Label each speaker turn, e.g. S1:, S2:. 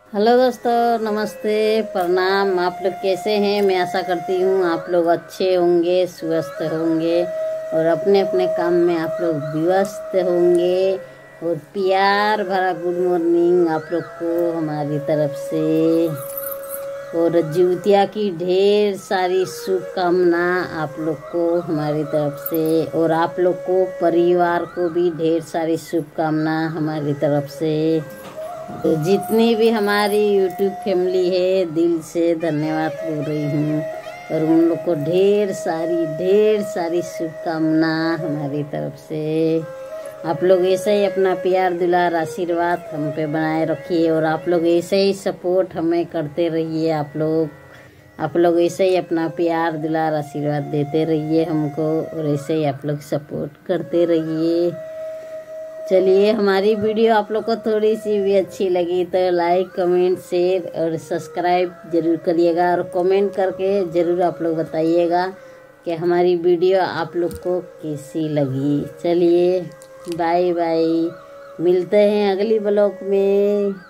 S1: Hello दोस्तों, नमस्ते, प्रणाम। आप लोग कैसे हैं? मैं आशा करती हूँ आप लोग अच्छे होंगे, स्वस्थ होंगे और अपने अपने काम में आप लोग व्यस्त होंगे। और प्यार भरा गुड मॉर्निंग आप लोग को हमारी तरफ से। और जिउतिया की ढेर सारी शुभकामना आप लोग को हमारी तरफ से। और आप लोग को परिवार को भी ढेर सारी शुभकामना हमारी तरफ से। तो जितनी भी हमारी यूट्यूब फैमिली है, दिल से धन्यवाद बोल रही हूँ। और उन लोग को ढेर सारी शुभकामना हमारी तरफ से। आप लोग ऐसे ही अपना प्यार दुलार आशीर्वाद हम पे बनाए रखिए और आप लोग ऐसे ही सपोर्ट हमें करते रहिए। आप लोग ऐसे ही अपना प्यार दुलार आशीर्वाद देते रहिए हमको और ऐसे ही आप लोग सपोर्ट करते रहिए। चलिए, हमारी वीडियो आप लोग को थोड़ी सी भी अच्छी लगी तो लाइक, कमेंट, शेयर और सब्सक्राइब जरूर करिएगा। और कमेंट करके ज़रूर आप लोग बताइएगा कि हमारी वीडियो आप लोग को कैसी लगी। चलिए, बाय बाय, मिलते हैं अगली ब्लॉग में।